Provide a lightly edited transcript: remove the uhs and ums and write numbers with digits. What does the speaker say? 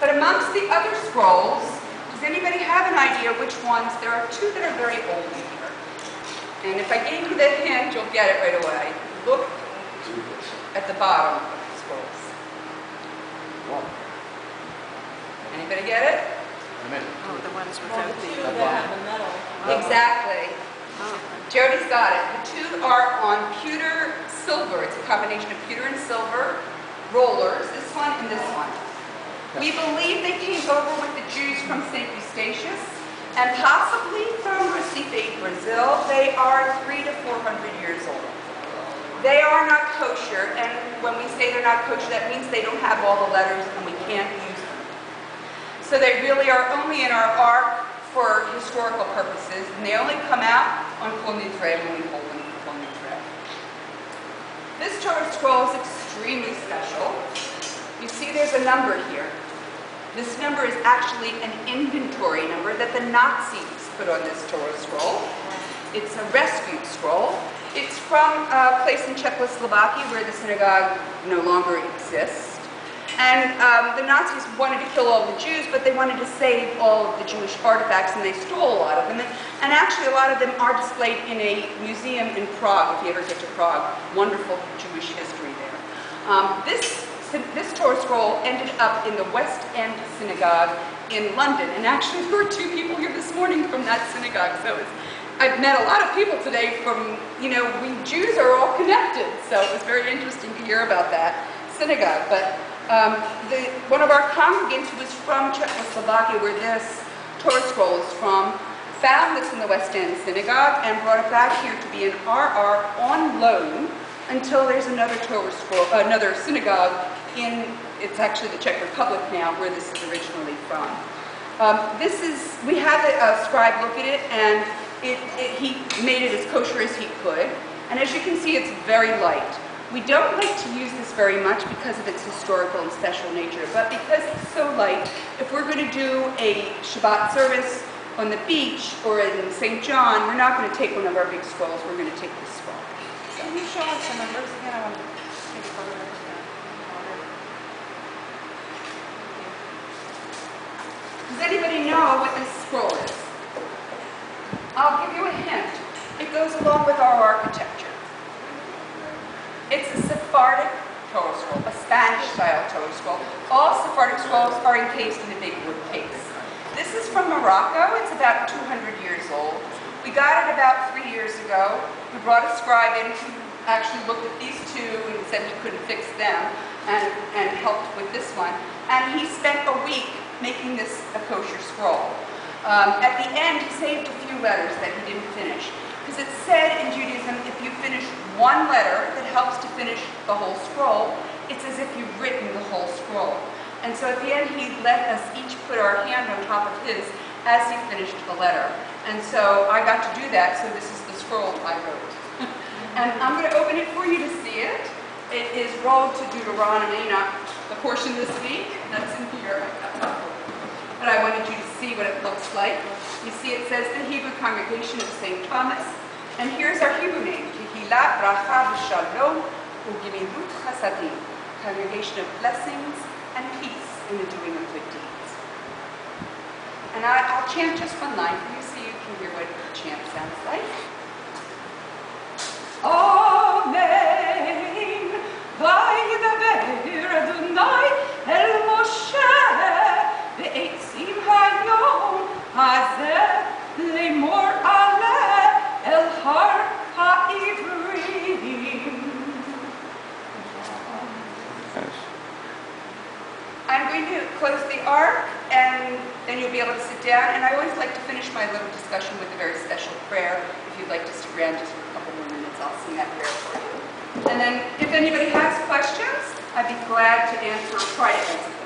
But amongst the other scrolls, does anybody have an idea which ones? There are two that are very old here. And if I gave you the hint, you'll get it right away. Look at the bottom of the scrolls. Anybody get it? Oh, the ones without the metal. Exactly. Oh. Jody's got it. The two are on pewter silver. It's a combination of pewter and silver rollers, this one and this one. We believe they came over with the Jews from St. Eustasius and possibly from Recife, Brazil. They are 300 to 400 years old. They are not kosher, and when we say they're not kosher, that means they don't have all the letters and we can't use them. So they really are only in our ark for historical purposes, and they only come out on Kol Nidre when we hold them for Kol Nidre. This Torah scroll is extremely special. You see there's a number here. This number is actually an inventory number that the Nazis put on this Torah scroll. It's a rescued scroll. It's from a place in Czechoslovakia where the synagogue no longer exists. And the Nazis wanted to kill all the Jews, but they wanted to save all of the Jewish artifacts, and they stole a lot of them. And actually, a lot of them are displayed in a museum in Prague, if you ever get to Prague. Wonderful Jewish history there. This Torah scroll ended up in the West End Synagogue in London. And actually, there were two people here this morning from that synagogue. So I've met a lot of people today from, we Jews are all connected. So it was very interesting to hear about that synagogue. But one of our congregants who was from Czechoslovakia, where this Torah scroll is from, found this in the West End Synagogue and brought it back here to be an RR on loan until there's another Torah scroll, another synagogue it's actually the Czech Republic now, where this is originally from. We had a scribe look at it, and he made it as kosher as he could. And as you can see, it's very light. We don't like to use this very much because of its historical and special nature, but because it's so light, if we're going to do a Shabbat service on the beach or in St. John, we're not going to take one of our big scrolls, we're going to take this scroll. So, can you show us the numbers again? I want to take a photo of that. Does anybody know what this scroll is? I'll give you a hint. It goes along with our architecture. It's a Sephardic Torah scroll, a Spanish-style Torah scroll. All Sephardic scrolls are encased in a big wood case. This is from Morocco. It's about 200 years old. We got it about 3 years ago. We brought a scribe in who actually looked at these two and said he couldn't fix them and helped with this one. And he spent a week making this a kosher scroll. At the end, he saved a few letters that he didn't finish. Because it's said in Judaism, if you finish one letter that helps to finish the whole scroll, it's as if you've written the whole scroll. And so at the end, he let us each put our hand on top of his as he finished the letter. And so I got to do that, so this is the scroll I wrote. And I'm going to open it for you to see it. It is rolled to Deuteronomy, not the portion this week. That's in here. But I wanted you to see what it looks like. You see it says the Hebrew Congregation of St. Thomas. And here's our Hebrew name. Tehillah, Bracha, V'Shalom, U'Gemilut Chasadim. Congregation of blessings and peace in the doing of good deeds. And I'll chant just one line for you so you can hear what the chant sounds like. Amen. Vaydaber Adonai el Moshe ve'etzim hayom hazeh lemor aleh el har ha'ivrim. I'm going to close the ark, and then you'll be able to sit down. And I always like to finish my little discussion with a very special prayer. If you'd like to stick around just for a couple more minutes, I'll sing that prayer for you. And then if anybody has questions, I'd be glad to answer or try to answer them.